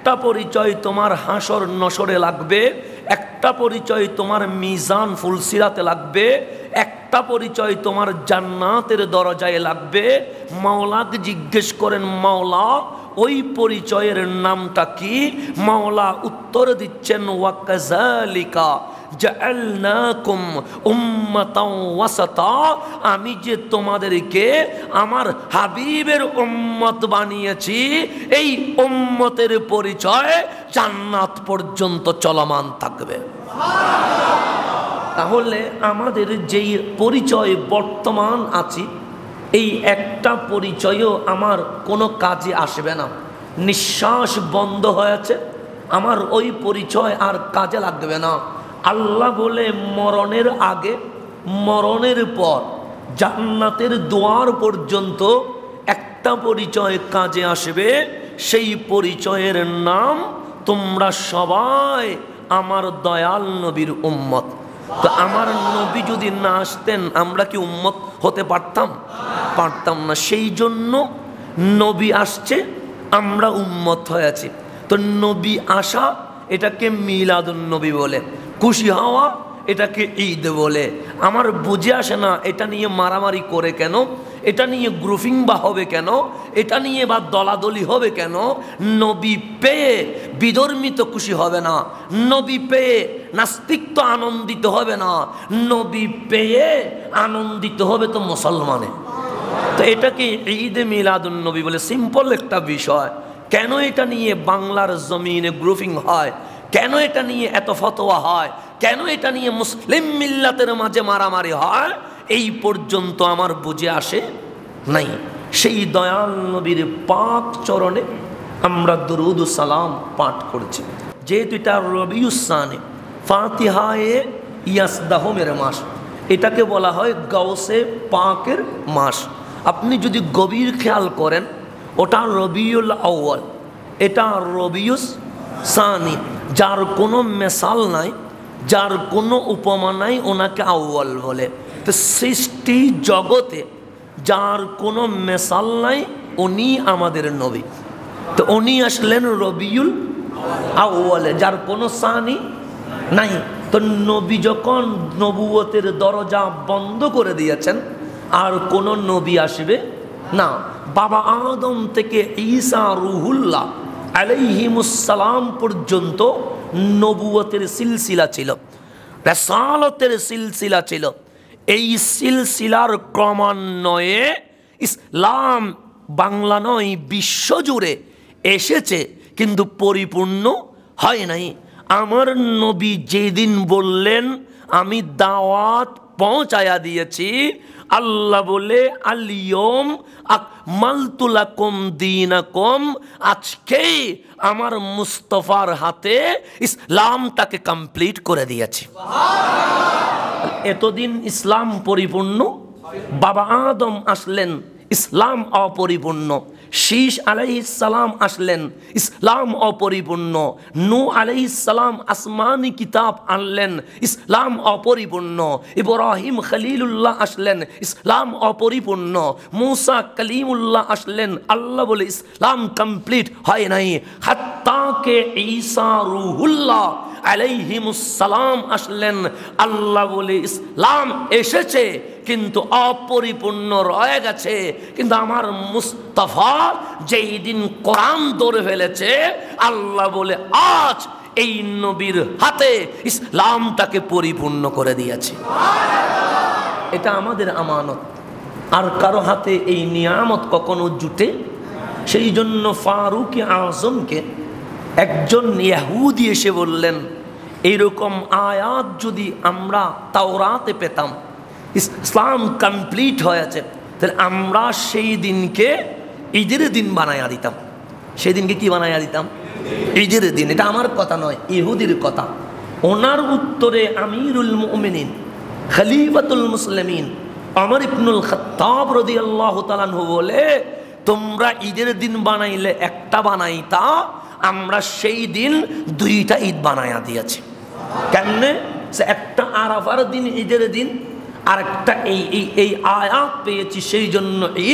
একটা পরিচয় তোমার হাসর নসরে লাগবে, একটা পরিচয় তোমার মিজান ফুলসিরাতে লাগবে, একটা পরিচয় তোমার জান্নাতের দরজায় লাগবে। মাওলাকে জিজ্ঞেস করেন, মাওলা ওই পরিচয়ের নামটা কি? মাওলা উত্তর দিচ্ছেন, ওয়াকাযালিকা জাআলনাকুম উম্মাতাও ওয়াসাতা, আমি যে তোমাদেরকে আমার হাবিবের উম্মত বানিয়েছি, এই উম্মতের পরিচয় জান্নাত পর্যন্ত চলমান থাকবে। তাহলে আমাদের যেই পরিচয় বর্তমান আছি, এই একটা পরিচয়ও আমার কোনো কাজে আসবে না। নিঃশ্বাস বন্ধ হয়েছে, আমার ওই পরিচয় আর কাজে লাগবে না। আল্লাহ বলে মরণের আগে মরণের পর জান্নাতের দুয়ার পর্যন্ত একটা পরিচয় কাজে আসবে, সেই পরিচয়ের নাম তোমরা সবাই আমার দয়াল নবীর উম্মত। তো আমার নবী যদি না আসতেন আমরা কি উম্মত হতে পারতাম? পারতাম না। সেই জন্য নবী আসছে, আমরা উম্মত হয়েছি। তো নবী আসা এটাকে মিলাদুন নবী বলে, খুশি হওয়া এটাকে ঈদ বলে। আমার বুঝে আসে না এটা নিয়ে মারামারি করে কেন, এটা নিয়ে গ্রুপিং বা হবে কেন, এটা নিয়ে বা দলাদলি হবে কেন। নবী পেয়ে বিধর্মী তো খুশি হবে না, নবী পেয়ে নাস্তিক তো আনন্দিত হবে না, নবী পেয়ে আনন্দিত হবে তো মুসলমানে। তো এটাকে ঈদে মিলাদুন নবী বলে। সিম্পল একটা বিষয়। কেন এটা নিয়ে বাংলার জমিনে গ্রুপিং হয়, কেন এটা নিয়ে এত ফতোয়া হয়, কেন এটা নিয়ে মুসলিম মিল্লাতের মাঝে মারামারি হয়, এই পর্যন্ত আমার বুঝে আসে নাই। সেই দয়াল নবীর পাক চরণে আমরা দরুদ ও সালাম পাঠ করছি। যেহেতু এটা রবিউস সানি, ফাতিহায়ে ইয়াসদাহমের মাস, এটাকে বলা হয় গাউসে পাকের মাস। আপনি যদি গভীর খেয়াল করেন, ওটা রবিউল আউয়াল, এটা রবিউস সানি। যার কোনো মেসাল নাই, যার কোনো উপমা নাই, ওনাকে আউয়াল বলে। তো সৃষ্টি জগতে যার কোনো মেসাল নাই, উনি আমাদের নবী। তো উনি আসলেন রবিউল আউয়ালে, যার কোনো সানি নাই। তো নবী যখন নবুয়তের দরজা বন্ধ করে দিয়েছেন, আর কোনো নবী আসবে না। বাবা আদম থেকে ঈসা রুহুল্লাহ আলাইহিমুসসালাম পর্যন্ত নবুয়তের সিলসিলা ছিল, রাসালতের সিলসিলা ছিল। এই সিলসিলার ক্রমান্বয়ে ইসলাম বাংলা নয় বিশ্বজুড়ে এসেছে, কিন্তু পরিপূর্ণ হয় নাই। আমার নবী যেদিন বললেন আমি দাওয়াত পৌঁছায়া দিয়েছি, আল্লাহ বলে আল-ইয়ম আকমালতু লাকুম দীনাকুম, আজকে আমার মুস্তাফার হাতে ইসলামটাকে কমপ্লিট করে দিয়েছি। এতদিন ইসলাম পরিপূর্ণ, বাবা আদম আসলেন, ইসলাম অপরিপূর্ণ। শীষ আলাইহিস সালাম আসলেন, ইসলাম অপরিপূর্ণ। নূহ আলাইহিস সালাম আসমানি কিতাব আনলেন, ইসলাম অপরিপূর্ণ। ইব্রাহিম খলিলুল্লাহ আসলেন, ইসলাম অপরিপূর্ণ। মুসা কালিমুল্লাহ আসলেন, আল্লাহ বলে ইসলাম কমপ্লিট হয় নাই। হাত্তা কে ঈসা রুহুল্লাহ আলাইহিমুসসালাম আসলেন, আল্লাহ বলে ইসলাম এসেছে কিন্তু অপরিপূর্ণ রয়ে গেছে। কিন্তু আমার মুস্তাফা যেই দিন কোরআন ধরে ফেলেছে, আল্লাহ বলে আজ এই নবীর হাতে ইসলামটাকে পরিপূর্ণ করে দিয়েছে। এটা আমাদের আমানত, আর কারো হাতে এই নিয়ামত কখনো জুটে। সেই জন্য ফারুক আজমকে একজন ইহুদি এসে বললেন, এইরকম আয়াত যদি আমরা তাওরাতে পেতাম, ইসলাম কমপ্লিট হয়েছে, তাহলে আমরা সেই দিনকে ঈদের দিন বানাইয়া দিতাম। সেই দিনকে কি বানাইয়া দিতাম? ঈদের দিন। এটা আমার কথা নয়, ইহুদির কথা। ওনার উত্তরে আমিরুল মুমিনিন খলিফাতুল মুসলিমিন ওমর ইবনুল খাত্তাব রাদিয়াল্লাহু তাআলা আনহু বলে, তোমরা ঈদের দিন বানাইলে একটা বানাইতা, আমরা সেই দিন দুইটা ঈদ বানাইয়া দিয়েছি। কেমনে? একটা আরাফার দিন ঈদের দিন, আর একটা এই আয়াত পেয়েছি সেই জন্য ঈদ,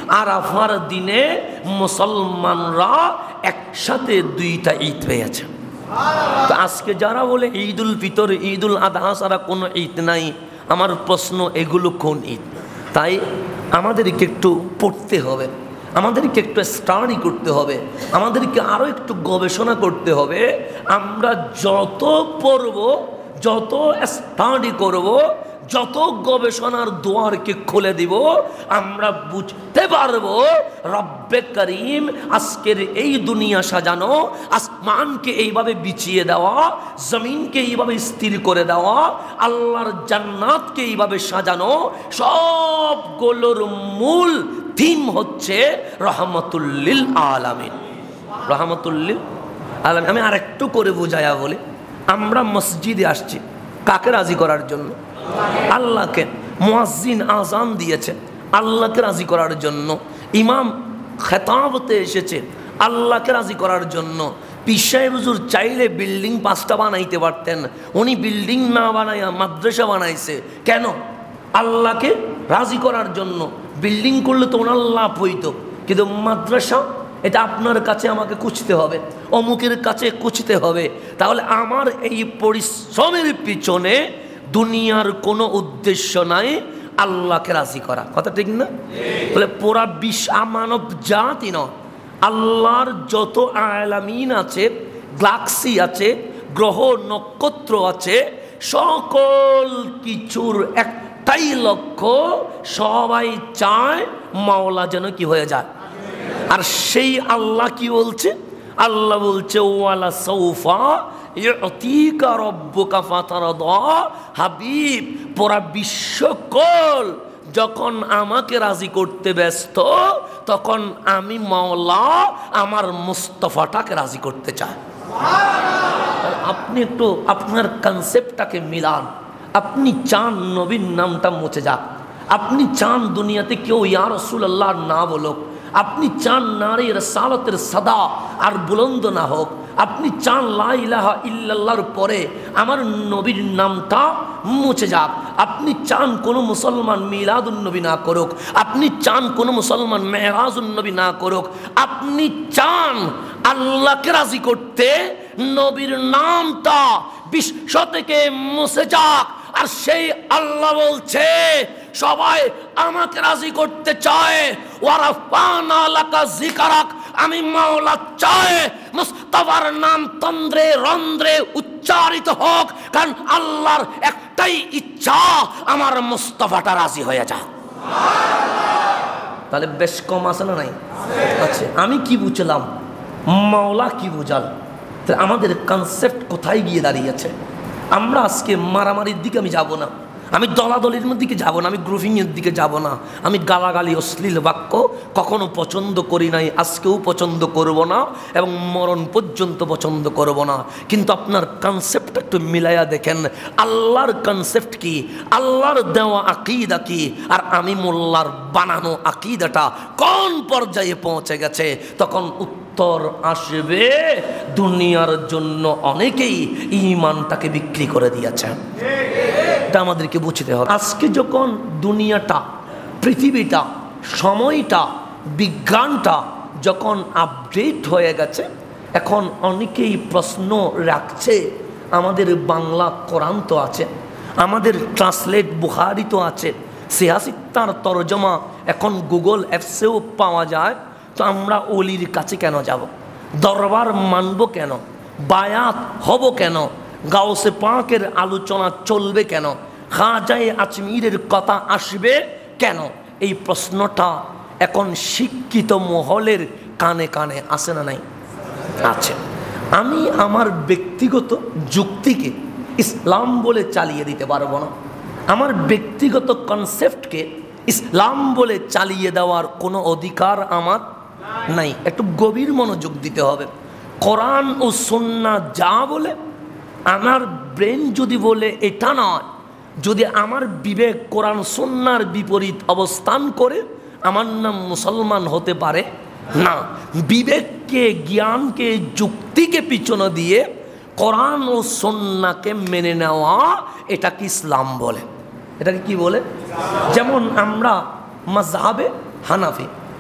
আরাফার দিনে মুসলমানরা একসাথে দুইটা ঈদ পেয়েছে। তো আজকে যারা বলে ঈদুল ফিতর, ঈদুল আদহা ছাড়া কোনো ঈদ নাই, আমার প্রশ্ন এগুলো কোন ঈদ? তাই আমাদেরকে একটু পড়তে হবে, আমাদেরকে একটু স্টাডি করতে হবে, আমাদেরকে আরও একটু গবেষণা করতে হবে। আমরা যত পড়ব, যত স্টাডি করব, যত গবেষণার দুয়ারকে খুলে দিব, আমরা বুঝতে পারবো রব্বে করিম আজকের এই দুনিয়া সাজানো, আসমানকে এইভাবে বিছিয়ে দেওয়া, জমিনকে এইভাবে স্থির করে দেওয়া, আল্লাহর জান্নাতকে এইভাবে সাজানো, সবগুলোর মূল থিম হচ্ছে রহমতুল্লিল আলামিন। রহমতুল্লিল আলামিন। আমি আরেকটু করে বুঝাইয়া বলি, আমরা মসজিদে আসছি কাকে রাজি করার জন্য? আল্লাহকে। মুয়াজ্জিন আযান দিয়েছে আল্লাহকে রাজি করার জন্য, ইমাম খেতাবতে এসেছে আল্লাহকে রাজি করার জন্য। পীর সাহেব হুজুর চাইলে বিল্ডিং 5টা বানাইতে পারতেন, উনি বিল্ডিং না বানাইয়া মাদ্রাসা বানাইছে। কেন? আল্লাহকে রাজি করার জন্য। বিল্ডিং করলে তো ওনার লাভ হইতো, কিন্তু মাদ্রাসা এটা আপনার কাছে আমাকে খুঁজতে হবে, অমুকের কাছে খুঁজতে হবে। তাহলে আমার এই পরিশ্রমের পিছনে দুনিয়ার কোনো উদ্দেশ্য নাই, আল্লাহকে রাজি করা। কথা ঠিক না? বলে পুরা মানব জাতি নয়, আল্লাহর যত আলামিন আছে, গ্যালাক্সি আছে, গ্রহ নক্ষত্র আছে, সকল কিছুর একটাই লক্ষ্য, সবাই চায় মাওলা যেন কি হয়ে যায়। আর সেই আল্লাহ কি বলছে? আল্লাহ বলছে ওয়ালা সাউফা ইউতিকা রাব্বুকা ফাতারদা। হাবিব, পুরা বিশ্বকল যখন আমাকে রাজি করতে ব্যস্ত, তখন আমি মাওলা আমার মুস্তাফাটাকে রাজি করতে চাই। আপনি একটু আপনার কনসেপ্টটাকে মিলান। আপনি চান নবীর নামটা মুছে যাক, আপনি চান দুনিয়াতে কেউ ইয়া রাসূলুল্লাহ না বলুক, আপনি চান নারী রাসালাতের সাদা আর বুলন্দ না হোক, আপনি চান লা ইলাহা ইল্লাল্লাহর পরে আমার নবীর নামটা মুছে যাক, আপনি চান কোনো মুসলমান মিলাদুন নবী না করুক, আপনি চান কোনো মুসলমান মেরাজুন নবী না করুক, আপনি চান আল্লাহকে রাজি করতে নবীর নামটা বিশ্ব থেকে মুছে যাক। আর সেই আল্লাহ বলছে সবাই আমাকে রাজি করতে চায়, ওয়ারাফানা লাকা যিকরাক, আমি মাওলা চাই মুস্তাফার নাম তন্দ্রে রন্ধ্রে উচ্চারিত হোক, কারণ আল্লাহর একটাই ইচ্ছা আমার মুস্তাফাটা রাজি হয়ে যাক। তাহলে বেশ কম আছে না নাই? আচ্ছা, আমি কি বুঝলাম, মাওলা কি বুঝাল, তাহলে আমাদের কনসেপ্ট কোথায় গিয়ে দাঁড়িয়েছে? আমরা আজকে মারামারির দিকে আমি যাব না, আমি দলাদলির দিকে যাব না, আমি গ্রুপিংয়ের দিকে যাব না, আমি গালাগালি অশ্লীল বাক্য কখনো পছন্দ করি নাই, আজকেও পছন্দ করব না এবং মরণ পর্যন্ত পছন্দ করব না। কিন্তু আপনার কনসেপ্ট একটু মিলাইয়া দেখেন, আল্লাহর কনসেপ্ট কি, আল্লাহর দেওয়া আকিদা কি, আর আমি মোল্লার বানানো আকিদাটা কোন পর্যায়ে পৌঁছে গেছে? তখন উত্তর আসবে, দুনিয়ার জন্য অনেকেই ঈমানটাকে বিক্রি করে দিয়েছেন। এটা আমাদেরকে বুঝতে হবে। আজকে যখন দুনিয়াটা, পৃথিবীটা, সময়টা, বিজ্ঞানটা যখন আপডেট হয়ে গেছে, এখন অনেকেই প্রশ্ন রাখছে, আমাদের বাংলা কোরআন তো আছে, আমাদের ট্রান্সলেট বুখারি তো আছে, সিয়াসিত্তার তরজমা এখন গুগল অ্যাপসেও পাওয়া যায়, তো আমরা অলির কাছে কেন যাব? দরবার মানব কেন? বায়াত হব কেন? গাউসে পাকের আলোচনা চলবে কেন? খাজায়ে আজমিরের কথা আসবে কেন? এই প্রশ্নটা এখন শিক্ষিত মহলের কানে কানে আসে না নাই? আছে। আমি আমার ব্যক্তিগত যুক্তিকে ইসলাম বলে চালিয়ে দিতে পারবো না, আমার ব্যক্তিগত কনসেপ্টকে ইসলাম বলে চালিয়ে দেওয়ার কোনো অধিকার আমার নাই। একটু গভীর মনোযোগ দিতে হবে। কোরআন ও সুন্নাহ যা বলে, আমার ব্রেন যদি বলে এটা নয়, যদি আমার বিবেক কোরআন সুন্নাহর বিপরীত অবস্থান করে, আমার নাম মুসলমান হতে পারে না। বিবেককে, জ্ঞানকে, যুক্তিকে পিছনে দিয়ে কোরআন ও সুন্নাহকে মেনে নেওয়া, এটাকে ইসলাম বলে। এটাকে কি বলে? যেমন আমরা মাযহাবে হানাফি,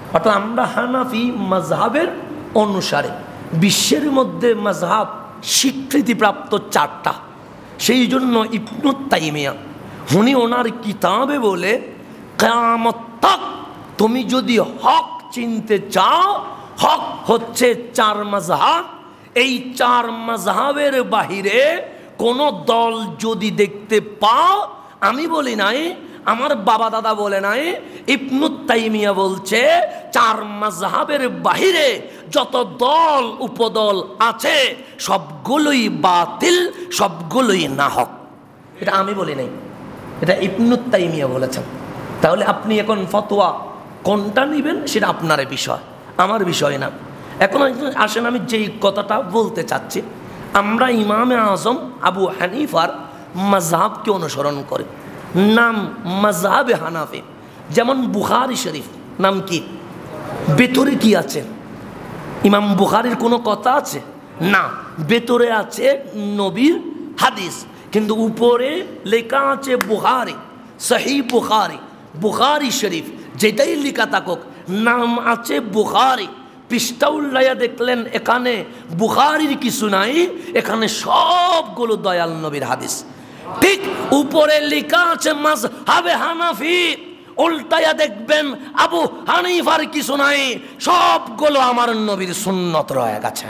অর্থাৎ আমরা হানাফি মাযহাবের অনুসারে। বিশ্বের মধ্যে মাযহাব স্বীকৃতিপ্রাপ্ত 4টা। সেই জন্য ইবনে তাইমিয়া উনি ওনার কিতাবে বলে, কিয়ামত তাক তুমি যদি হক চিনতে চাও, হক হচ্ছে 4 মাযহাব। এই 4 মাযহাবের বাহিরে কোনো দল যদি দেখতে পাও, আমি বলি নাই, আমার বাবা দাদা বলে নাই, ইবনে তাইমিয়া বলছে 4 মাযহাবের বাহিরে যত দল উপদল আছে সবগুলোই বাতিল, সবগুলোই না হক। এটা আমি বলি নাই, এটা ইবনে তাইমিয়া বলেছেন। তাহলে আপনি এখন ফতোয়া কোনটা নেবেন সেটা আপনার বিষয়, আমার বিষয় না। এখন আসেন আমি যেই কথাটা বলতে চাচ্ছি, আমরা ইমামে আজম আবু হানিফার মাযহাবকে অনুসরণ করি। নাম মাযহাবে হানাফি। যেমন বুখারী শরীফ নাম কি? ভেতরে কি আছে? ইমাম বুখারীর কোনো কথা আছে না, ভেতরে আছে নবীর হাদিস, কিন্তু উপরে লেখা আছে বুখারী, সহিহ বুখারী, বুখারী শরীফ, যেটাই লেখা থাকুক নাম আছে বুখারী। পৃষ্ঠা উল্লাইয়া দেখলেন এখানে বুখারীর কিছু নাই, এখানে সবগুলো দয়াল নবীর হাদিস। ঠিক উপরে লেখা আছে মাযহাবে হানাফি, উল্টাইয়া দেখবেন আবু হানিফার কিছু নাই, সবগুলো আমার নবীর সুন্নত রয়ে গেছে।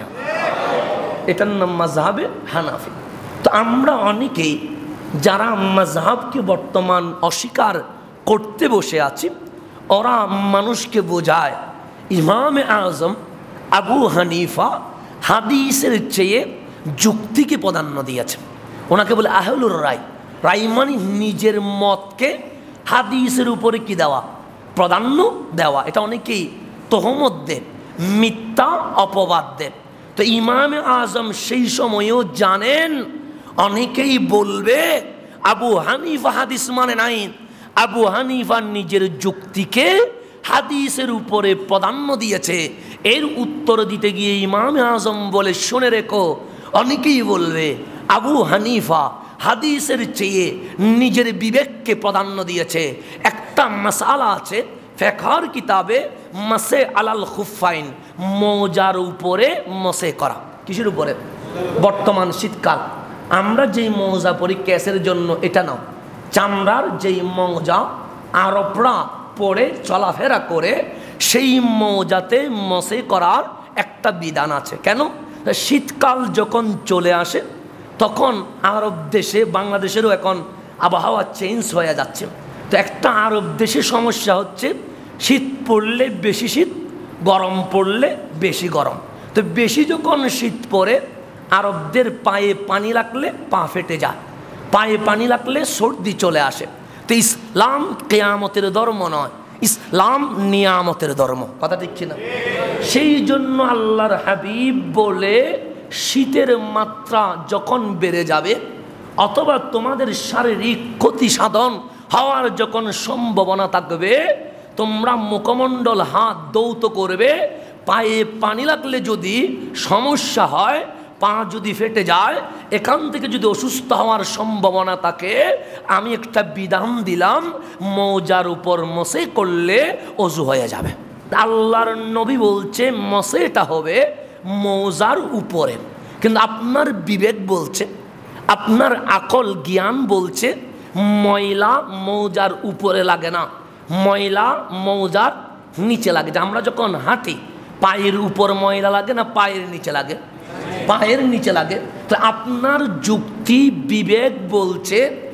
এটার নাম মাযহাবে হানাফি। তো আমরা অনেকেই যারা মাযহাবকে বর্তমান অস্বীকার করতে বসে আছি, ওরা মানুষকে বোঝায় ইমামে আজম আবু হানিফা হাদিসের চেয়ে যুক্তিকে প্রাধান্য দিয়েছেন। ওনাকে বলে আহলুর রায়। রায় মানে নিজের মতকে হাদিসের উপরে কি দেওয়া, প্রাধান্য দেওয়া। এটা অনেকেই তহমত দেব, মিথ্যা অপবাদ দেব। তো ইমামে আজম সেই সময়েও জানেন অনেকেই বলবে আবু হানিফা হাদিস মানে নাই, আবু হানিফা নিজের যুক্তিকে হাদিসের উপরে প্রাধান্য দিয়েছে। এর উত্তর দিতে গিয়ে ইমামে আজম বলে, শুনে রেখো, অনেকেই বলবে আবু হানিফা হাদিসের চেয়ে নিজের বিবেককে প্রাধান্য দিয়েছে। একটা মাসালা আছে ফিকহের কিতাবে, মাসে আলাল খুফাইন, মোজার উপরে মসে করা। কিসের উপরে? বর্তমান শীতকাল আমরা যেই মোজা পরি ক্যাসের জন্য, এটা নাও, চামড়ার যেই মোজা আরবরা পরে চলাফেরা করে, সেই মোজাতে মসে করার একটা বিধান আছে। কেন? শীতকাল যখন চলে আসে তখন আরব দেশে, বাংলাদেশেরও এখন আবহাওয়া চেঞ্জ হয়ে যাচ্ছে। তো একটা আরব দেশে সমস্যা হচ্ছে, শীত পড়লে বেশি শীত, গরম পড়লে বেশি গরম। তো বেশি যখন শীত পড়ে, আরবদের পায়ে পানি লাগলে পা ফেটে যায়, পায়ে পানি লাগলে সর্দি চলে আসে। তো ইসলাম কিয়ামতের ধর্ম নয়, ইসলাম নিয়ামতের ধর্ম। কথা ঠিক কিনা? সেই জন্য আল্লাহর হাবিব বলে, শীতের মাত্রা যখন বেড়ে যাবে অথবা তোমাদের শারীরিক ক্ষতি সাধন হওয়ার যখন সম্ভাবনা থাকবে, তোমরা মুখমণ্ডল হাত দৌত করবে। পায়ে পানি লাগলে যদি সমস্যা হয়, পা যদি ফেটে যায়, এখান থেকে যদি অসুস্থ হওয়ার সম্ভাবনা থাকে, আমি একটা বিধান দিলাম, মোজার উপর মসে করলে অজু হয়ে যাবে। আল্লাহর নবী বলছে মসেটা হবে মোজার উপরে, কিন্তু আপনার বিবেক বলছে, আপনার আকল জ্ঞান বলছে ময়লা মৌজার উপরে লাগে না, ময়লা মৌজার নিচে লাগে। আমরা যখন হাঁটি পায়ের উপর ময়লা লাগে না পায়ের নিচে লাগে? পায়ের নিচে লাগে। তো আপনার যুক্তি বিবেক বলছে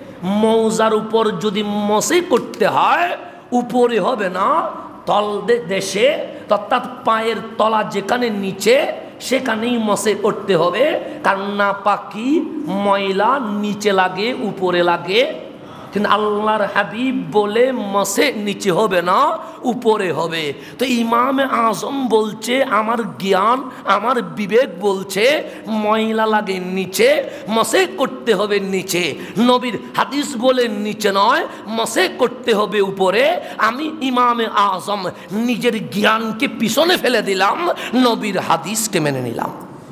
মৌজার উপর যদি মসে করতে হয় উপরে হবে না, তল দেশে, অর্থাৎ পায়ের তলা যেখানে নিচে সেখানেই মসে করতে হবে। কারণ নাপাকি ময়লা নিচে লাগে উপরে লাগে, কিন্তু আল্লাহর হাবিব বলে মসে নিচে হবে না উপরে হবে। তো ইমামে আজম বলছে আমার জ্ঞান আমার বিবেক বলছে ময়লা লাগে নিচে, মসে করতে হবে নিচে। নবীর হাদিস বলে নিচে নয় মসে করতে হবে উপরে। আমি ইমামে আজম নিজের জ্ঞানকে পিছনে ফেলে দিলাম, নবীর হাদিসকে মেনে নিলাম।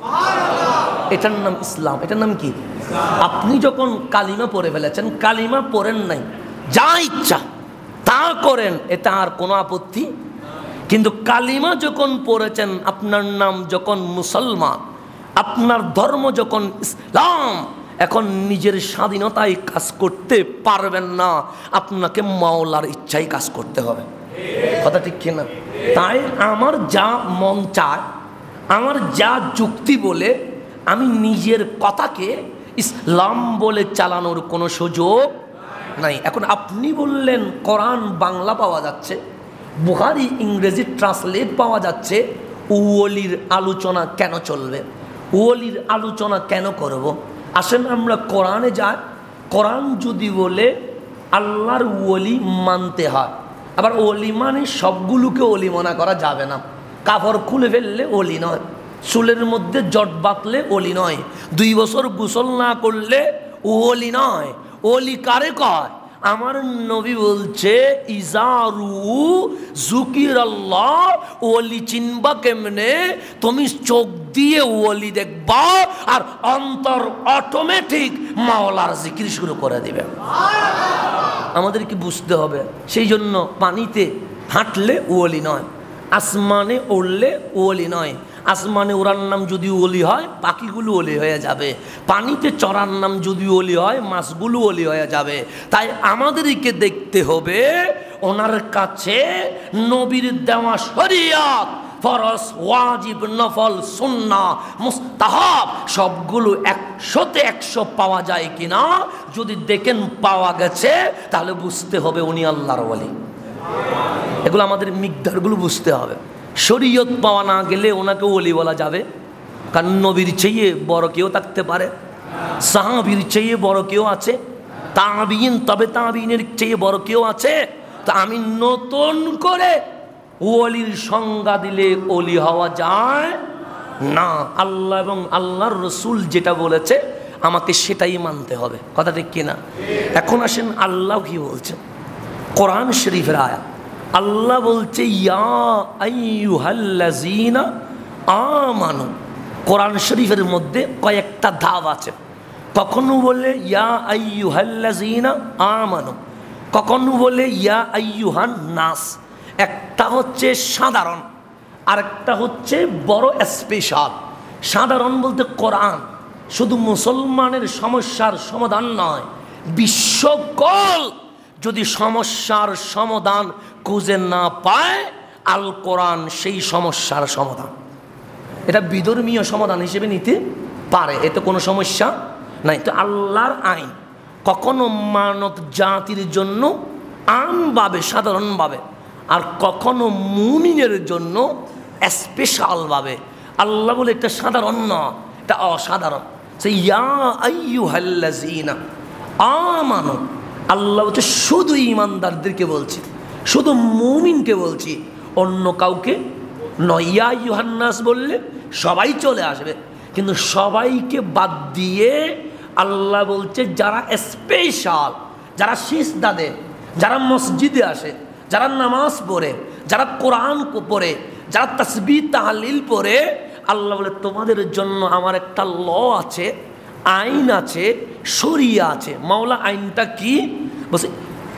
এটার নাম ইসলাম। এটার নাম কি? আপনি যখন কালিমা পড়ে ফেলেছেন, কালিমা পড়েন নাই, যা ইচ্ছা তা করেন, এটা আর কোনো আপত্তি। কিন্তু কালিমা যখন পড়েছেন, আপনার নাম যখন মুসলমান, আপনার ধর্ম যখন ইসলাম, এখন নিজের স্বাধীনতায় কাজ করতে পারবেন না, আপনাকে মাওলার ইচ্ছায় কাজ করতে হবে। কথা ঠিক কিনা? তাই আমার যা মন চায়, আমার যা যুক্তি বলে, আমি নিজের কথাকে ইসলাম বলে চালানোর কোনো সুযোগ নাই। এখন আপনি বললেন কোরআন বাংলা পাওয়া যাচ্ছে, বুখারী ইংরেজি ট্রান্সলেট পাওয়া যাচ্ছে, ওলির আলোচনা কেন চলবে? ওলির আলোচনা কেন করব? আসেন আমরা কোরআনে যাই। কোরআন যদি বলে আল্লাহর ওলি মানতে হয়, আবার ওলি মানে সবগুলোকে ওলি মনে করা যাবে না। কাপড় খুলে ফেললে ওলি নয়, চুলের মধ্যে জট বাঁধলে ওলি নয়, 2 বছর গোসল না করলে ওলি নয়। ওলি কারে কয়? আমার নবী বলছে ইজারু জুকিরাল্লাহ, ওলি চিনবা কেমনে? তুমি চোখ দিয়ে ওলি দেখবা আর অন্তর অটোমেটিক মাওলার জিকির শুরু করে দিবে। আমাদেরকে বুঝতে হবে। সেই জন্য পানিতে হাঁটলে ওলি নয়, আসমানে উড়লে ওলি নয়। আসমানে ওড়ার নাম যদি ওলি হয়, পাখিগুলো ওলি হয়ে যাবে। পানিতে চড়ার নাম যদি ওলি হয়, মাছগুলো ওলি হয়ে যাবে। তাই আমাদেরকে দেখতে হবে ওনার কাছে নবীর দেওয়া শরিয়ত, ফরজ, ওয়াজিব, নফল, সুন্নাহ, মুস্তাহাব সবগুলো 100তে 100 পাওয়া যায় কিনা। যদি দেখেন পাওয়া গেছে, তাহলে বুঝতে হবে উনি আল্লাহর ওলি। এগুলো আমাদের মিকদারগুলো বুঝতে হবে। শরীয়ত পাওয়া না গেলে ওনাকে ওলি বলা যাবে? কারণ নবীর চেয়ে বড় কেউ থাকতে পারে, সাহাবীর চেয়ে বড় কেউ আছে, তাবিঈন, তবে তাবিঈনের চেয়ে বড় কেউ আছে? তা আমি নতুন করে ওলির সংজ্ঞা দিলে ওলি হওয়া যায় না। আল্লাহ এবং আল্লাহর রসুল যেটা বলেছে আমাকে সেটাই মানতে হবে। কথা ঠিক কিনা? এখন আসেন আল্লাহ কি বলছেন কোরআন শরীফের আয়াত। আল্লাহ বলছে ইয়া আইয়ুহাল্লাযীনা আমানু। কোরআন শরীফের মধ্যে কয়েকটা ধাপ আছে। কখনো বলে ইয়া আইয়ুহাল্লাযীনা আমানু, কখনো বলে ইয়া আইয়ুহান নাস। একটা হচ্ছে সাধারণ, আরেকটা হচ্ছে বড় স্পেশাল। সাধারণ বলতে কোরআন শুধু মুসলমানের সমস্যার সমাধান নয়, বিশ্বকল যদি সমস্যার সমাধান খুঁজে না পায়, আল কোরআন সেই সমস্যার সমাধান। এটা বিধর্মীয় সমাধান হিসেবে নিতে পারে, এতে কোনো সমস্যা নাই। তো আল্লাহর আইন কখনো মানব জাতির জন্য আমভাবে, সাধারণভাবে, আর কখনো মুমিনের জন্য স্পেশালভাবে। আল্লাহ বলে এটা সাধারণ না, এটা অসাধারণ। সে ইয়া আইয়ুহাল্লাযীনা আমানু, আল্লাহ বলছে শুধু ঈমানদারদেরকে বলছি, শুধু মুমিনকে বলছি, অন্য কাউকে নয়। ইয়া আইয়ুহান নাস বললে সবাই চলে আসবে, কিন্তু সবাইকে বাদ দিয়ে আল্লাহ বলছে যারা স্পেশাল, যারা সিজদা দেয়, যারা মসজিদে আসে, যারা নামাজ পড়ে, যারা কোরআন পড়ে, যারা তাসবিহ তাহলিল পড়ে, আল্লাহ বলে তোমাদের জন্য আমার একটা ল আছে, আইন আছে, শরিয়া আছে। মাওলা আইনটা কি? বলছে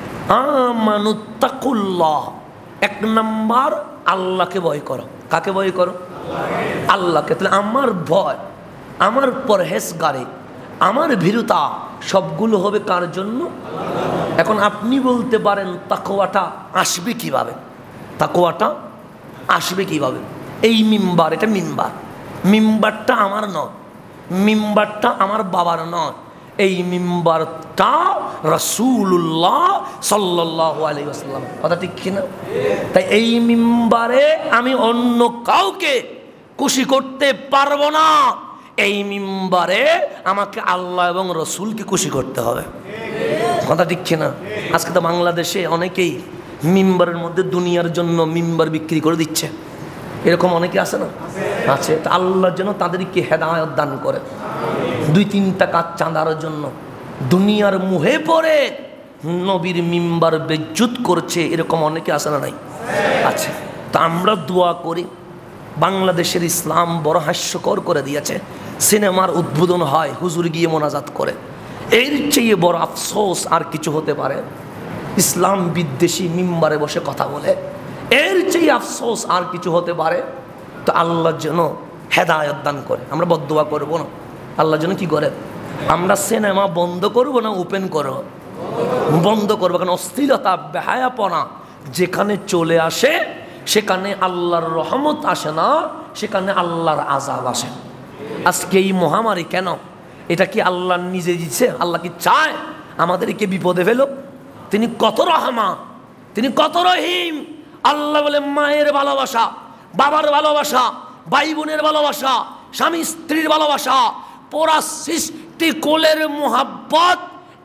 আমানুত্তাকুল্লাহ। 1 নাম্বার আল্লাহকে ভয় করো। কাকে ভয় করো? আল্লাহকে। তাহলে আমার ভয়, আমার পরহেজগারি, আমার ভীরুতা সবগুলো হবে কার জন্য? এখন আপনি বলতে পারেন তাকওয়াটা আসবে কিভাবে? তাকওয়াটা আসবে কিভাবে? এই মিম্বার, এটা মিম্বার, মিম্বারটা আমার নয়, মিম্বারটা আমার বাবার নয়, এই মিম্বারটা রাসূলুল্লাহ সাল্লাল্লাহু আলাইহি ওয়াসাল্লাম। কথা ঠিক কিনা? তাই এই মিম্বারে আমি অন্য কাউকে খুশি করতে পারবো না। এই মিম্বারে আমাকে আল্লাহ এবং রসুলকে খুশি করতে হবে। কথা ঠিক কিনা? আজকে তো বাংলাদেশে অনেকেই মিম্বারের মধ্যে দুনিয়ার জন্য মিম্বার বিক্রি করে দিচ্ছে, এরকম অনেকে আছে না? আছে। তা আল্লাহ যেন তাদেরকে হেদায়েত দান করে। 2-3 টাকা চাঁদার জন্য দুনিয়ার মুহে পড়ে নবীর মিম্বার বেজ্জুত করছে, এরকম অনেকে আছে না? নাই, আছে। তা আমরা দোয়া করি, বাংলাদেশের ইসলাম বড় হাস্যকর করে দিয়েছে। সিনেমার উদ্বোধন হয়, হুজুর গিয়ে মোনাজাত করে, এর চেয়ে বড় আফসোস আর কিছু হতে পারে? ইসলাম বিদ্বেষী মিম্বারে বসে কথা বলে, এর চেয়ে আফসোস আর কিছু হতে পারে? তো আল্লাহ যেন হেদায়েত দান করে। আমরা বদদুয়া করব না, আল্লাহ যেন কি করে, আমরা সিনেমা বন্ধ করব না ওপেন করব? বন্ধ করবো। কারণ অস্থিরতা, বেহায়াপনা যেখানে চলে আসে সেখানে আল্লাহর রহমত আসে না, সেখানে আল্লাহর আযাব আসে। আজকে এই মহামারী কেন? এটা কি আল্লাহ নিজে দিচ্ছে? আল্লাহ কি চায় আমাদেরকে বিপদে ফেলো? তিনি কত রহমান, তিনি কত রহিম। আল্লাহ বলে মায়ের ভালোবাসা, বাবার ভালোবাসা, ভাই বোনের ভালোবাসা, স্বামী স্ত্রীর ভালোবাসা, পুরা সৃষ্টি কোলের মোহাব্বত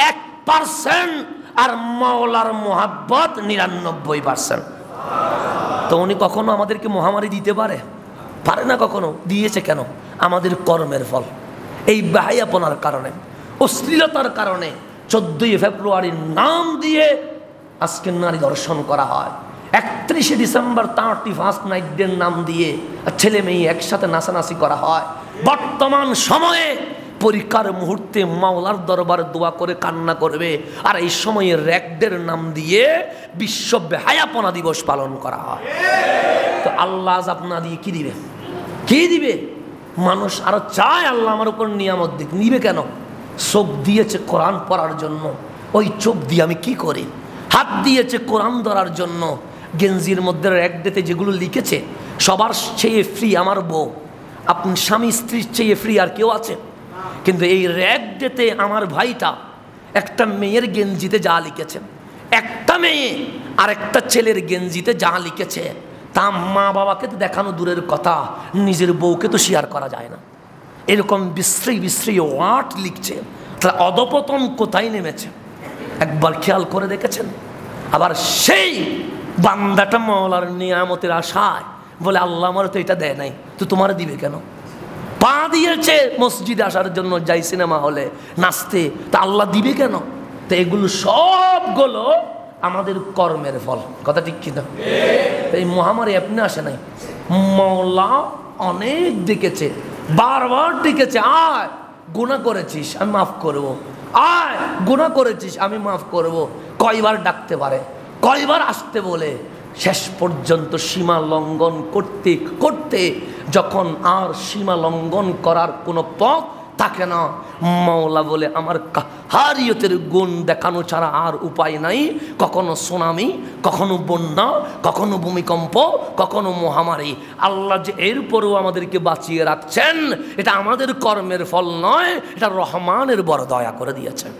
1%, আর মাওলার মোহাব্বত 99%। তো উনি কখনো আমাদেরকে মহামারী দিতে পারে? পারে না কখনো। দিয়েছে কেন? আমাদের কর্মের ফল। এই বেহায়াপনার কারণে, অশ্লীলতার কারণে 14 ফেব্রুয়ারির নাম দিয়ে আজকে নারী দর্শন করা হয়। 31 ডিসেম্বর 31st নাইটদের নাম দিয়ে ছেলে মেয়ে একসাথে নাচানাচি করা হয়। বর্তমান সময়ে পরীক্ষার মুহূর্তে মাওলার দরবারে দোয়া করে কান্না করবে, আর এই সময়ে র্যাকদের নাম দিয়ে বিশ্ব বেহায়াপনা দিবস পালন করা হয়। তো আল্লাহ আযাব না দিয়ে কি দিবে? কি দিবে? মানুষ আরো চায় আল্লাহ আমার উপর নিয়ামত দিক। নিবে কেন? চোখ দিয়েছে কোরআন পড়ার জন্য, ওই চোখ দিয়ে আমি কি করি? হাত দিয়েছে কোরআন ধরার জন্য, গেঞ্জির মধ্যে র্যাক দিতে যেগুলো লিখেছে সবার চেয়ে ফ্রি আমার বউ, আপনি স্বামী স্ত্রীর চেয়ে ফ্রি আর কেউ আছে? কিন্তু এই র্যাক দিতে আমার ভাইটা একটা মেয়ের গেঞ্জিতে যা লিখেছে, একটা মেয়ে আর একটা ছেলের গেঞ্জিতে যা লিখেছে, তা মা বাবাকে তো দেখানো দূরের কথা, নিজের বউকে তো শেয়ার করা যায় না। এরকম বিশ্রী বিশ্রী ওয়ার্ড লিখছে। তাহলে অধপতন কোথায় নেমেছে একবার খেয়াল করে দেখেছেন? আবার সেই বান্দাটা মাওলার নিয়ামতের আশায় বলে আল্লাহ আমার তো এটা দেয় নাই, তো তোমার দিবে কেন? পা দিয়েছে মসজিদে আসার জন্য, যাই সিনেমা হলে নাচতে, তা আল্লাহ দিবে কেন? তো এগুলো সবগুলো আমাদের কর্মের ফল। কথা ঠিক কিনা? এই মহামারী এমনি আসে নাই, মাওলা অনেক ডেকেছে, বারবার ডেকেছে, আয় গুনাহ করেছিস আমি মাফ করব, আয় গুনাহ করেছিস আমি মাফ করব। কয়বার ডাকতে পারে, কয়বার আসতে বলে, শেষ পর্যন্ত সীমা লঙ্ঘন করতে করতে যখন আর সীমা লঙ্ঘন করার কোনো পথ থাকে না, মাওলা বলে আমার কাহারিয়তের গুণ দেখানো ছাড়া আর উপায় নাই। কখনো সুনামি, কখনো বন্যা, কখনো ভূমিকম্প, কখনো মহামারী। আল্লাহ যে এরপরেও আমাদেরকে বাঁচিয়ে রাখছেন, এটা আমাদের কর্মের ফল নয়, এটা রহমানের বড় দয়া করে দিয়েছেন।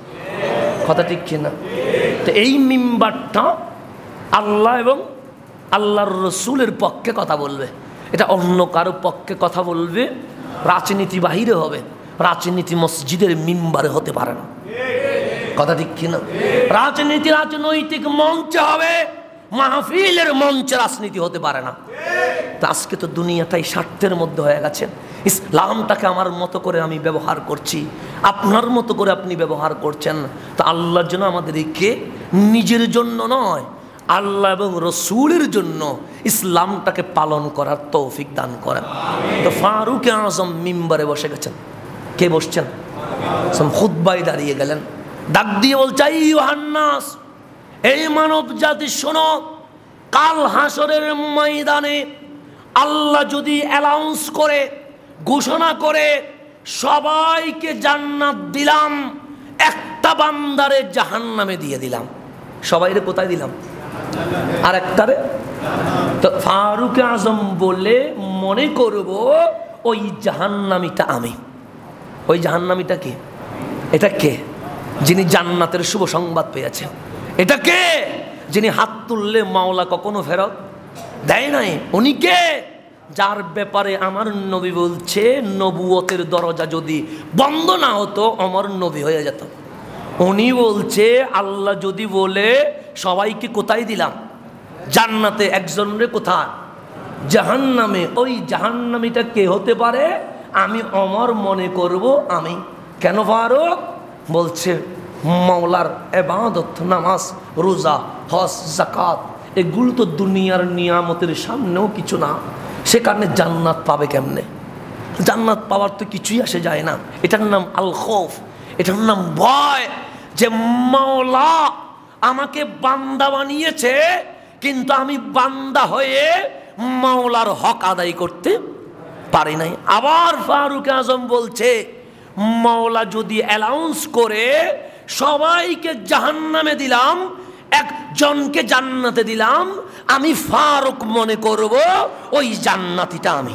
কথা ঠিক কিনা? তো এই মিম্বারটা আল্লাহ এবং আল্লাহর রসুলের পক্ষে কথা বলবে, এটা অন্য কারো পক্ষে কথা বলবে, রাজনীতি বাহিরে হবে, রাজনীতি মসজিদের মিম্বারে হতে পারে না। কথা ঠিক কিনা? রাজনীতি রাজনৈতিক মঞ্চে হবে, মাহফিলের মঞ্চে রাজনীতি হতে পারে না। তো আজকে তো দুনিয়াটাই স্বার্থের মধ্যে হয়ে গেছে। ইসলামটাকে আমার মতো করে আমি ব্যবহার করছি, আপনার মতো করে আপনি ব্যবহার করছেন। তা আল্লাহর জন্য আমাদেরকে নিজের জন্য নয়, আল্লাহ এবং রসুলের জন্য ইসলামটাকে পালন করার তৌফিক দান করেন। তো ফারুক আজম মিম্বারে বসে গেছেন। কে বসছেন? খুতবায় দাঁড়িয়ে গেলেন, ডাক দিয়ে বলছে, ইউহান্নাস, এই মানব জাতি শোনো, কাল হাসরের ময়দানে আল্লাহ যদি অ্যানাউন্স করে, ঘোষণা করে, সবাইকে জান্নাত দিলাম, একটা বান্দারে জাহান্নামে দিয়ে দিলাম, সবাইরে কোথায় দিলাম? আর একটারে। তো ফারুক আজম বলে মনে করব ওই জাহান্নামীটা আমি। ওই জাহান্নামীটা কে? এটা কে? যিনি জান্নাতের শুভ সংবাদ পেয়েছেন। এটা কে? যিনি হাত তুললে মাওলা কখনো ফেরত দেয় নাই। উনি কে? যার ব্যাপারে আমার নবী বলছে, নবুয়তের দরজা যদি বন্ধ না হতো আমার নবী হয়ে যেত। উনি বলছে, আল্লাহ যদি বলে সবাইকে কোথায় দিলাম? জান্নাতে, একজনের কোথায়? জাহান্নামে। ওই জাহান্নামীটা কে হতে পারে? আমি ওমর মনে করব আমি। কেন ফারুক? বলছে মাওলার ইবাদত, নামাজ, রোজা, হজ, যাকাত, এগুলো তো দুনিয়ার নিয়ামতের সামনেও কিছু না, সেখানে জান্নাত পাবে কেমনে? জান্নাত পাওয়ার তো কিছুই আসে যায় না। এটার নাম আল খৌফ, এটার নাম ভয়, যে মাওলা আমাকে বান্দা বানিয়েছে, কিন্তু আমি বান্দা হয়ে মাওলার হক আদায় করতে পারি নাই। আবার ফারুক আজম বলছে, মাওলা যদি অ্যালাউন্স করে সবাইকে জাহান্নামে দিলাম, একজনকে জান্নাতে দিলাম, আমি ফারুক মনে করব ওই জান্নাতিটা আমি।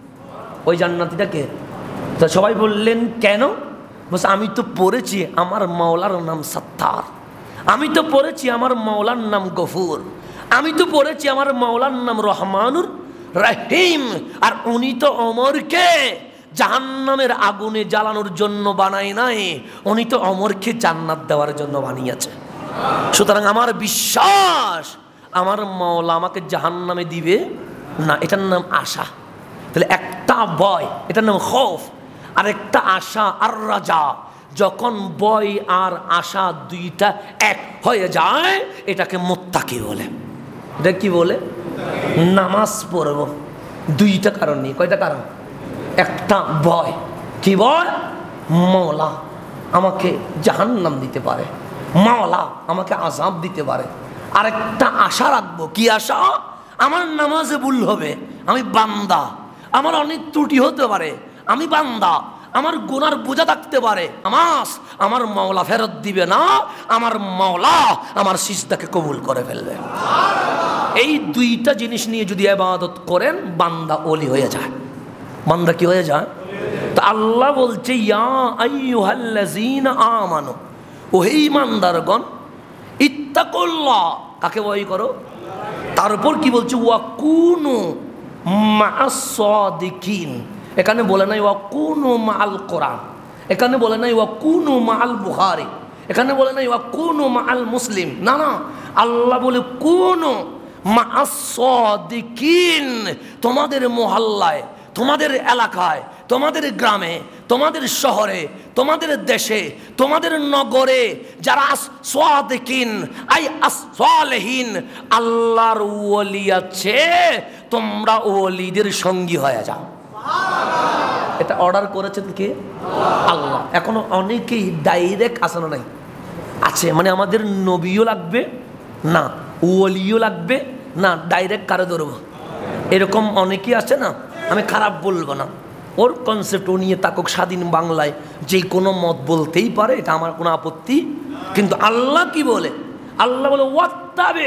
ওই জান্নাতিটা কে? তো সবাই বললেন কেন? বলছে আমি তো পড়েছি আমার মাওলার নাম সত্তার, আমি তো পড়েছি আমার মাওলার নাম গফুর, আমি তো পড়েছি আমার মাওলার নাম রহমানুর রহিম। আর উনি তো ওমরকে জাহান্নামের আগুনে জ্বালানোর জন্য বানায় নাই, উনি তো ওমরকে জান্নাত দেওয়ার জন্য বানিয়েছে। সুতরাং আমার বিশ্বাস আমার মাওলা আমাকে জাহান্নামে দিবে না, এটার নাম আশা। তাহলে একটা ভয়, এটার নাম খৌফ, আর একটা আশা আর রাজা। যখন ভয় আর আশা দুইটা এক হয়ে যায় এটাকে মুত্তাকি বলে। এটা কি বলে? নামাজ পড়ব দুইটা কারণ নেই। কয়টা কারণ? একটা ভয়, কি ভয়? মাওলা আমাকে জাহান্নাম দিতে পারে, মাওলা আমাকে আযাব দিতে পারে। আরেকটা আশা রাখবো, কি আশা? আমার নামাজে ভুল হবে, আমি বান্দা, আমার অনেক ত্রুটি হতে পারে, আমি বান্দা, আমার গুনার বোঝা থাকতে পারে, আমার মাওলা ফেরত দিবে না, আমার মাওলা আমার সিজদাকে কবুল করে ফেলবে। এই দুইটা জিনিস নিয়ে যদি ইবাদত করেন বান্দা ওলি হয়ে যায়। বান্দা কি হয়ে যায়? তো আল্লাহ বলছে ইয়া আইয়ুহাল্লাযীনা আমানু, ও হে ঈমানদারগণ, ইত্তাকুল্লাহ, কাকে ভয় করো? তারপর কি বলছে? ওয়াকুনু মা'আস সাদিকিন। এখানে বলে নাই ওয়াকুনু মা'আল কোরআন, এখানে বলে নাই ওয়াকুনু মা'আল বুখারী, এখানে বলে নাই ওয়াকুনু মা'আল মুসলিম। না না, আল্লাহ বলে কুনু মা'আস সাদিকিন। তোমাদের মহল্লায়, তোমাদের এলাকায়, তোমাদের গ্রামে, তোমাদের শহরে, তোমাদের দেশে, তোমাদের নগরে যারা সাদিকিন আই সালেহিন আল্লাহর ওলি আছে, তোমরা ওলিদের সঙ্গী হয়ে যাও। এটা অর্ডার করেছেন কে? আল্লাহ। এখনো অনেকেই ডাইরেক্ট আসানো নাই আছে, মানে আমাদের নবীও লাগবে না, ওলিও লাগবে না, ডাইরেক্ট কারে ধরবো, এরকম অনেকেই আছে না। আমি খারাপ বলবো না, ওর কনসেপ্ট ও নিয়ে তাকক, স্বাধীন বাংলায় যে কোনো মত বলতেই পারে, এটা আমার কোনো আপত্তি। কিন্তু আল্লাহ কি বলে? আল্লাহ বলে ওয়াত্তাবে,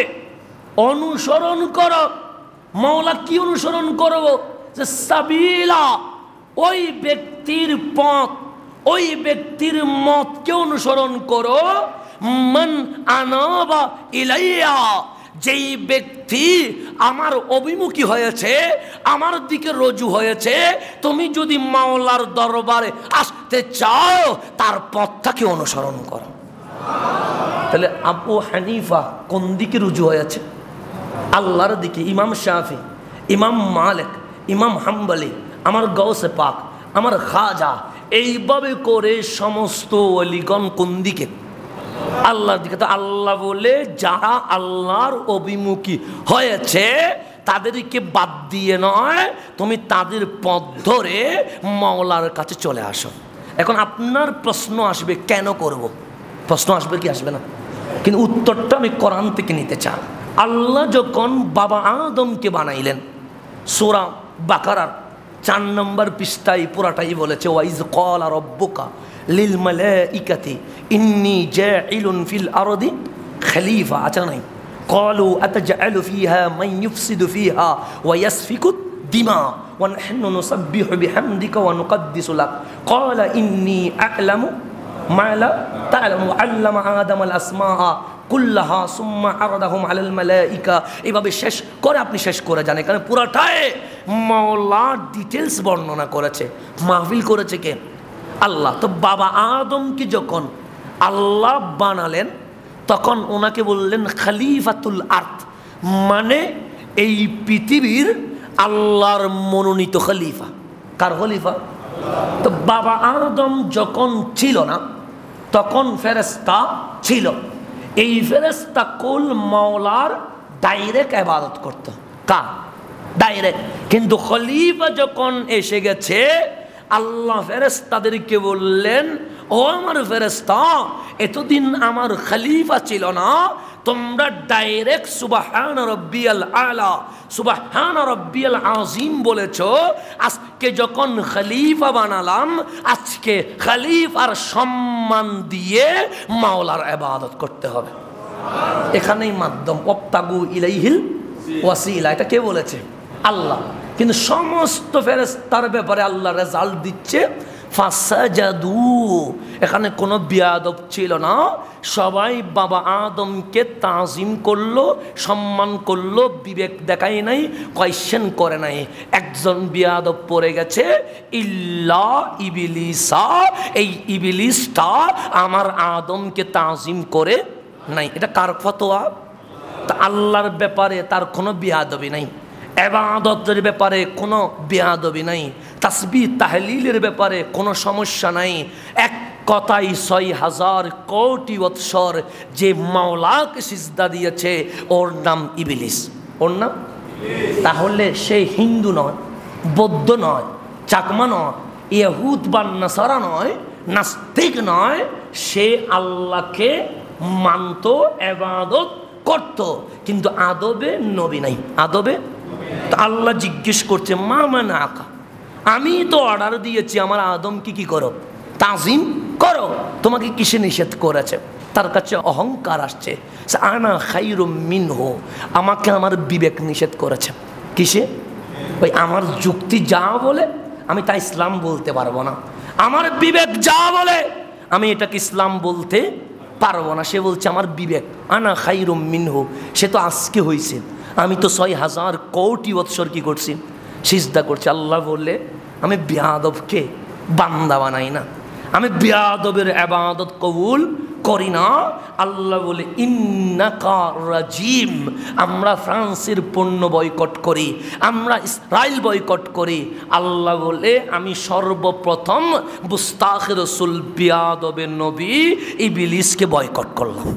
অনুসরণ করো। মাওলা কি অনুসরণ করবো? যে সাবিলা, ওই ব্যক্তির পথ, ওই ব্যক্তির মতকে অনুসরণ করো। মান আনাবা ইলাইয়া, যেই ব্যক্তি আমার অভিমুখী হয়েছে, আমার দিকে রজু হয়েছে, তুমি যদি মাওলার দরবারে আসতে চাও তার পথটাকে অনুসরণ করো। তাহলে আবু হানিফা কোন দিকে রুজু হয়েছে? আল্লাহর দিকে। ইমাম শাফি, ইমাম মালিক, ইমাম হাম্বলি, আমার গৌসে পাক, আমার খাজা, এইভাবে করে সমস্ত ওলিগণ কোন দিকে? আল্লাহর দিকে। তো আল্লাহ বলে যারা আল্লাহর অভিমুখী হয়েছে তাদেরকে বাদ দিয়ে নয়, তুমি তাদের পথ ধরে মাওলার কাছে চলে আসো। এখন আপনার প্রশ্ন আসবে কেন করব? প্রশ্ন আসবে কি আসবে না? কিন্তু উত্তরটা আমি কোরআন থেকে নিতে চাই। আল্লাহ যখন বাবা আদমকে বানাইলেন, সূরা বাকারার 4 নম্বর পৃষ্ঠায় পুরাটাই বলেছে, ওয়াইজ ক্বালা রাব্বুকা লিল মালাইকাতি ইন্নী জাইলুন ফিল আরদি খলিফা। আচ্ছা নাই, ক্বালু আতাজআলু ফিহা মান ইউফসিদু ফিহা ওয়া ইয়াসফিকু দিমা ওয়া নাহনু নুসাব্বিহু বিহামদিকা ওয়া নুকদ্দিসু লাক ক্বালা ইন্নী আ'লামু মা লা তা'লামু আল্লামা আদামাল আসমাআ কুল্লাহা সুম্মা আরদাহুম আলাল মালাইকা। এইভাবে শেষ করে আপনি শেষ করে যান। এখানে পুরাটাই মাওলা ডিটেলস বর্ণনা করেছে। মাহফিল করেছে কে? আল্লাহ। তো বাবা আদমকে যখন আল্লাহ বানালেন তখন ওনাকে বললেন খলিফাতুল আরদ, মানে এই পৃথিবীর আল্লাহর মনোনীত খলিফা। কার খলিফা? তো বাবা আদম যখন ছিল না তখন ফেরেশতা ছিল। এই ফেরেশতা কুল মাওলার ডাইরেক্ট ইবাদত করত। কার? ডাইরেক্ট। কিন্তু খলিফা যখন এসে গেছে আল্লাহ ফেরেশতাদেরকে বললেন, ও আমার ফেরেশতা, এতদিন আমার খলিফা ছিল না, তোমরা ডাইরেক্ট সুবহান রাব্বিয়াল আলা সুবহান রাব্বিয়াল আযীম বলেছো। আজকে যখন খলিফা বানালাম, আজকে খলিফার সম্মান দিয়ে মাওলার ইবাদত করতে হবে। এখানেই মাধ্যম, ওয়াবতাগু ইলাইহিল ওয়াসিলা। এটা কে বলেছে? আল্লাহ। কিন্তু সমস্ত ফেরেশতার ব্যাপারে আল্লাহ রেজাল্ট দিচ্ছে ফাসাজাদু। এখানে কোনো বিয়াদব ছিল না, সবাই বাবা আদমকে তাজিম করলো, সম্মান করলো, বিবেক দেখায় নাই, কোয়েশ্চেন করে নাই। একজন বিয়াদব পড়ে গেছে, ইল্লা ইবলিসা, এই ইবলিসটা আমার আদমকে তাজিম করে নাই। এটা কার ফতোয়া? তা আল্লাহর ব্যাপারে তার কোনো বিয়াদবি নাই, ইবাদতের ব্যাপারে কোনো বিয়াদবি নাই, তাসবিহ তাহলিলের ব্যাপারে কোনো সমস্যা নাই। এক কথাই ৬০০০ কোটি বৎসর যে মাওলাকে সিজদা দিয়েছে ওর নাম ইবলিস। ওর নাম? তাহলে সে হিন্দু নয়, বৌদ্ধ নয়, চাকমা নয়, ইহুদ বা নাসারা নয়, নাস্তিক নয়, সে আল্লাহকে মানত, ইবাদত করত, কিন্তু আদবে নবী নাই। আদবে তো আল্লাহ জিজ্ঞেস করছে মা মানা আকা, আমি তো অর্ডার দিয়েছি আমার আদমকে কি করো? তাজিম করো। তোমাকে কিসে নিষেধ করেছে? তার কাছে অহংকার আসছে, আনা খাইরুম মিনহু, আমাকে আমার বিবেক নিষেধ করেছে। কিসে? ওই আমার যুক্তি যা বলে আমি তা ইসলাম বলতে পারবো না, আমার বিবেক যা বলে আমি এটাকে ইসলাম বলতে পারবো না। সে বলছে আমার বিবেক, আনা খাইরুম মিনহু। সে তো আজকে হয়েছে, আমি তো ৬০০০ কোটি বৎসর কি করছি? সিজদা করছি। আল্লাহ বললে আমি বিয়াদবকে বান্দা বানাই না, আমি বিয়াদবের ইবাদত কবুল করি না। আল্লাহ বলে ইন্নাকা রাজিম। আমরা ফ্রান্সের পণ্য বয়কট করি, আমরা ইসরায়েল বয়কট করি। আল্লাহ বলে আমি সর্বপ্রথম মুস্তাকে রাসূল বিয়াদবের নবী ইবলিসকে বয়কট করলাম।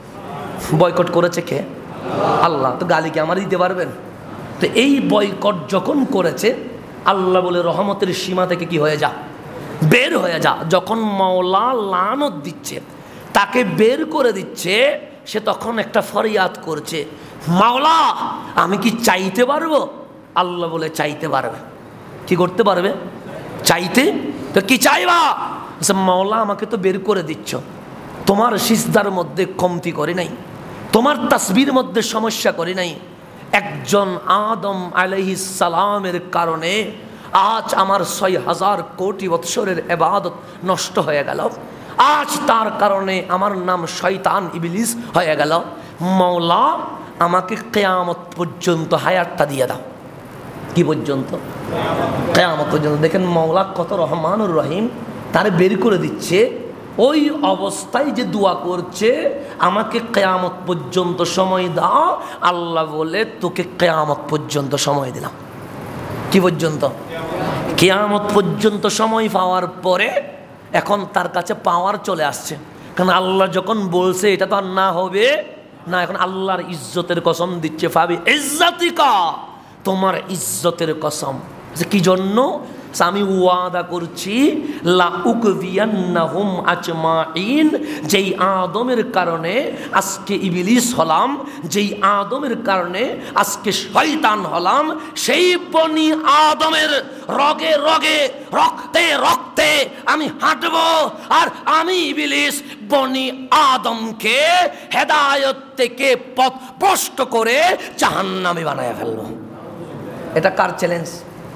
বয়কট করেছে কে? আল্লাহ। তো গালি কি আমার দিতে পারবেন? তো এই বয়কট যখন করেছে, আল্লাহ বলে রহমতের সীমা থেকে কি হয়ে যা, বের হয়ে যা। যখন মাওলা লানত দিচ্ছে, তাকে বের করে দিচ্ছে, সে তখন একটা ফরিয়াদ করছে, মাওলা আমি কি চাইতে পারবো? আল্লাহ বলে চাইতে পারবে। কি করতে পারবে? চাইতে। তো কি চাইবা? মাওলা আমাকে তো বের করে দিচ্ছ, তোমার সিজদার মধ্যে কমতি করে নাই, তোমার তাসবির মধ্যে সমস্যা করি নাই। একজন আদম আলাইহিস সালামের কারণে আজ আমার ৬০০০ কোটি বৎসরের ইবাদত নষ্ট হয়ে গেল। আজ তার কারণে আমার নাম শয়তান ইবলিস হয়ে গেল। মাওলা আমাকে কিয়ামত পর্যন্ত হায়াতটা দিয়ে দাও। কি পর্যন্ত? কিয়ামত পর্যন্ত। দেখেন মাওলা কত রহমানুর রহিম, তারে বের করে দিচ্ছে। ওই অবস্থায় যে দোয়া করছে, আমাকে কিয়ামত পর্যন্ত সময় দাও। আল্লাহ বলে তোকে কিয়ামত পর্যন্ত সময় দিলাম। কি পর্যন্ত? কিয়ামত পর্যন্ত সময় পাওয়ার পরে এখন তার কাছে পাওয়ার চলে আসছে। কারণ আল্লাহ যখন বলছে এটা তো আর না হবে না, এখন আল্লাহর ইজ্জতের কসম দিচ্ছে, ফাবি ইজ্জাতিকা, তোমার ইজ্জতের কসম। কি জন্য? আমি ওয়াদা করছি লা উকভিয়ান্নাহুম আজমাইন। যেই আদমের কারণে আজকে ইবলিস হলাম, যেই আদমের কারণে আজকে শয়তান হলাম, সেই বনি আদমের রগে রগে রক্তে রক্তে আমি হাঁটব। আর আমি ইবলিস বনি আদমকে হেদায়েত থেকে পথ ভ্রষ্ট করে জাহান্নামে বানায় ফেলবো। এটা কার চ্যালেঞ্জ?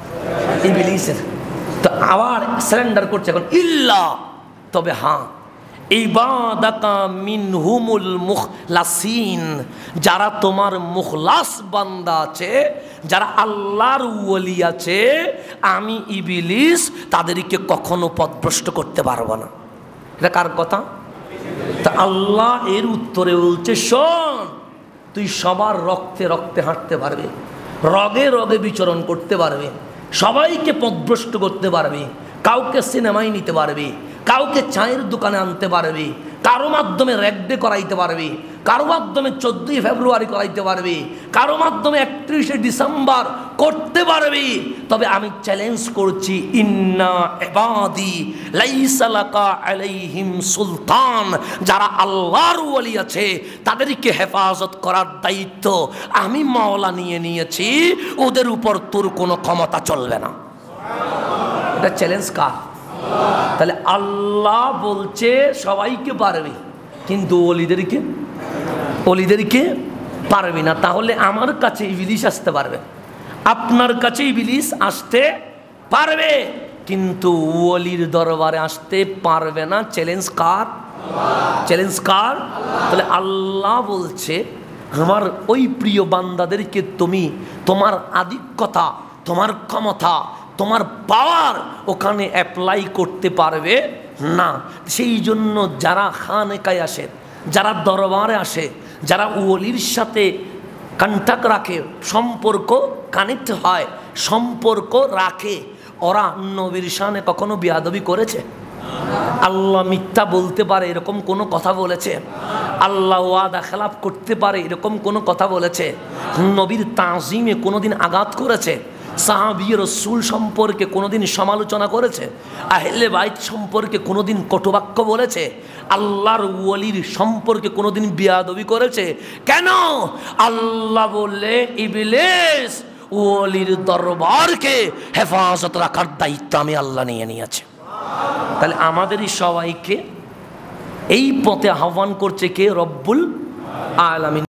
ইবলিসের। তো আবার সারেন্ডার করছে এখন, ইল্লা, তবে হ্যাঁ, ইবাদাকা মিনহুমুল মুখলাসিন, যারা তোমার মুখলাস বান্দা আছে, যারা আল্লাহর ওলি আছে, আমি ইবলিস তাদেরকে কখনো পথভ্রষ্ট করতে পারবো না। এটা কার কথা? তা আল্লাহ এর উত্তরে বলছে, শোন, তুই সবার রক্তে রক্তে হাঁটতে পারবে, রগে রগে বিচরণ করতে পারবে, সবাইকে পথভ্রষ্ট করতে পারবে, কাউকে সিনেমায় নিতে পারবে, কাউকে চায়ের দোকানে আনতে পারবে, কারো মাধ্যমে র্যাগ ডে করাইতে পারবে, কারো মাধ্যমে 14ই ফেব্রুয়ারি করাইতে পারবে, কারো মাধ্যমে 31শে ডিসেম্বর করতে পারবে। তবে আমি চ্যালেঞ্জ করছি, ইন্না ইবাদি লাইসা লাকা আলাইহিম সুলতান, যারা আল্লাহর ওলি আছে তাদেরকে হেফাজত করার দায়িত্ব আমি মাওলা নিয়ে নিয়েছি, ওদের উপর তোর কোনো ক্ষমতা চলবে না। এটা চ্যালেঞ্জ কার? তাহলে আল্লাহ বলছে সবাইকে পারবে, কিন্তু অলিদেরকে পারবে না। তাহলে আমার কাছে ইবলিস আসতে পারবে, আপনার কাছে ইবলিস আসতে পারবে, কিন্তু ওলির দরবারে আসতে পারবে না। চ্যালেঞ্জ কার? চ্যালেঞ্জ কার? তাহলে আল্লাহ বলছে আমার ওই প্রিয় বান্দাদেরকে তুমি তোমার আধিক্যতা, তোমার ক্ষমতা, তোমার পাওয়ার ওখানে অ্যাপ্লাই করতে পারবে না। সেই জন্য যারা খানেকায় আসে, যারা দরবারে আসে, যারা ওলির সাথে কন্ট্যাক্ট রাখে, সম্পর্ক কানেক্ট হয়, সম্পর্ক রাখে, ওরা নবীর শানে কখনো বেয়াদবি করেছে? আল্লাহ মিথ্যা বলতে পারে এরকম কোনো কথা বলেছে? আল্লাহ ওয়াদা খেলাফ করতে পারে এরকম কোনো কথা বলেছে? নবীর তাজিমে কোনোদিন আঘাত করেছে? সাহাবী রাসূল সম্পর্কে কোনোদিন সমালোচনা করেছে? আহলে বাইত সম্পর্কে কোনোদিন কটুবাক্য বলেছে? আল্লাহর ওলির সম্পর্কে কোনোদিন বেয়াদবি করেছে? কেন? আল্লাহ বললে ইবলিস ওলির দরবারকে হেফাজত রাখার দায়িত্ব আমি আল্লাহ নিয়ে নিয়েছি। তাহলে আমাদেরই সবাইকে এই পথে আহ্বান করছে কে? রব্বুল আলামিন।